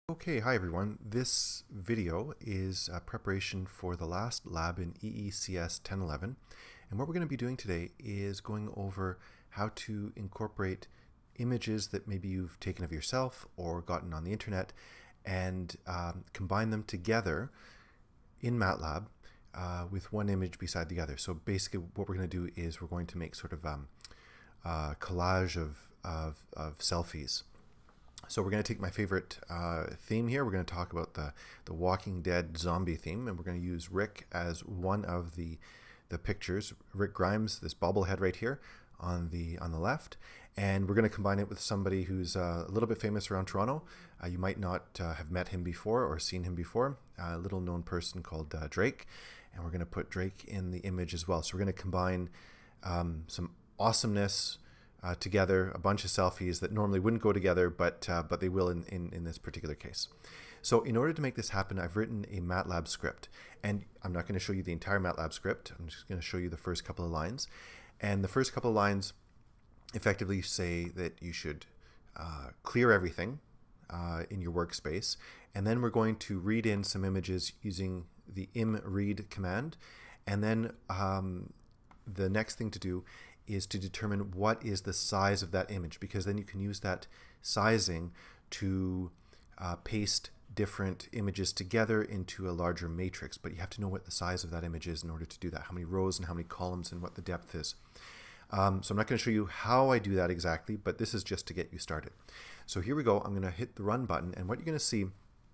Okay, hi everyone. This video is a preparation for the last lab in EECS 1011. And what we're going to be doing today is going over how to incorporate images that maybe you've taken of yourself or gotten on the internet and combine them together in MATLAB with one image beside the other. So basically what we're going to do is we're going to make sort of a collage of selfies. So we're going to take my favorite theme here. We're going to talk about the Walking Dead zombie theme, and we're going to use Rick as one of the pictures. Rick Grimes, this bobblehead right here on the left, and we're going to combine it with somebody who's a little bit famous around Toronto. You might not have met him before or seen him before. A little known person called Drake, and we're going to put Drake in the image as well. So we're going to combine some awesomeness together, a bunch of selfies that normally wouldn't go together, but they will in this particular case. So in order to make this happen, I've written a MATLAB script, and I'm not going to show you the entire MATLAB script. I'm just going to show you the first couple of lines, and the first couple of lines effectively say that you should clear everything in your workspace, and then we're going to read in some images using the imread command, and then the next thing to do is to determine what is the size of that image, because then you can use that sizing to paste different images together into a larger matrix. But you have to know what the size of that image is in order to do that, how many rows and how many columns and what the depth is. So I'm not going to show you how I do that exactly, but this is just to get you started. So here we go. I'm going to hit the run button, and what you're going to see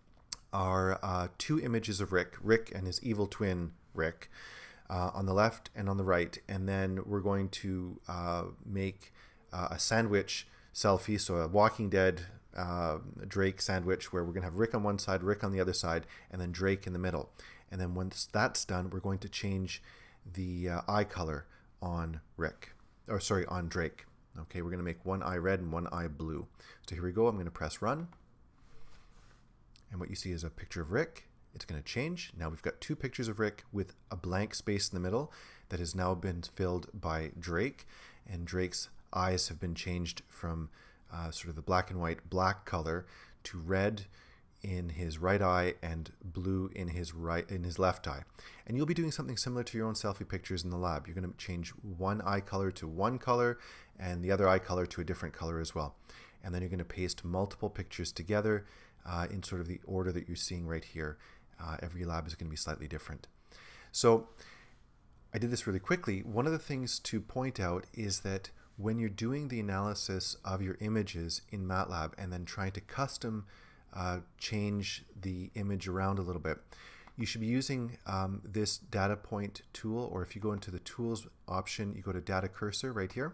are two images of Rick and his evil twin Rick, on the left and on the right, and then we're going to make a sandwich selfie, so a Walking Dead Drake sandwich, where we're going to have Rick on one side, Rick on the other side, and then Drake in the middle. And then once that's done, we're going to change the eye color on on Drake. Okay, we're going to make one eye red and one eye blue. So here we go. I'm going to press run, and what you see is a picture of Rick. It's going to change. Now we've got two pictures of Rick with a blank space in the middle that has now been filled by Drake, and Drake's eyes have been changed from sort of the black and white black color to red in his right eye and blue in his left eye. And you'll be doing something similar to your own selfie pictures in the lab. You're going to change one eye color to one color and the other eye color to a different color as well. And then you're going to paste multiple pictures together in sort of the order that you're seeing right here. Every lab is going to be slightly different. So I did this really quickly. One of the things to point out is that when you're doing the analysis of your images in MATLAB and then trying to custom change the image around a little bit, you should be using this data point tool, or if you go into the tools option, you go to data cursor right here.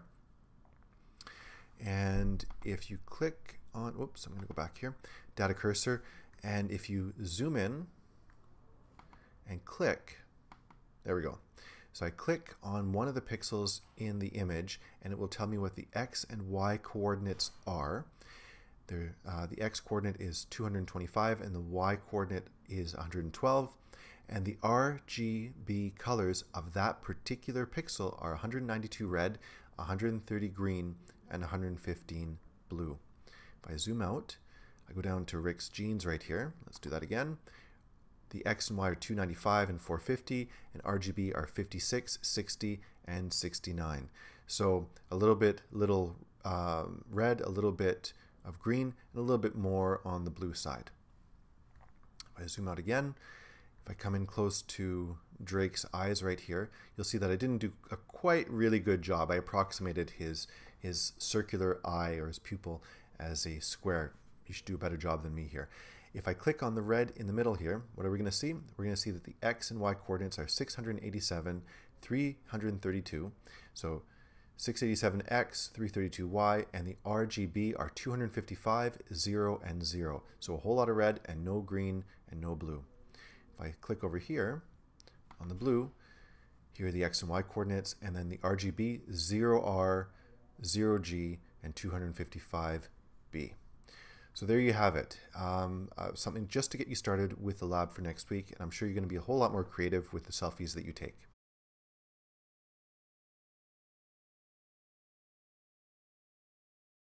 And if you click on, oops, I'm going to go back here, data cursor, and if you zoom in and click, there we go. So I click on one of the pixels in the image, and it will tell me what the X and Y coordinates are. The X coordinate is 225 and the Y coordinate is 112, and the RGB colors of that particular pixel are 192 red, 130 green, and 115 blue. If I zoom out, I go down to Rick's jeans right here. Let's do that again. The X and Y are 295 and 450, and RGB are 56, 60, and 69. So a little bit red, a little bit of green, and a little bit more on the blue side. If I zoom out again, if I come in close to Drake's eyes right here, you'll see that I didn't do a quite really good job. I approximated his circular eye, or his pupil, as a square. You should do a better job than me here. If I click on the red in the middle here, what are we going to see? We're going to see that the X and Y coordinates are 687, 332. So 687X, 332Y, and the RGB are 255, 0, and 0. So a whole lot of red and no green and no blue. If I click over here on the blue, here are the X and Y coordinates, and then the RGB, 0R, 0G, and 255B. So there you have it, something just to get you started with the lab for next week, and I'm sure you're going to be a whole lot more creative with the selfies that you take.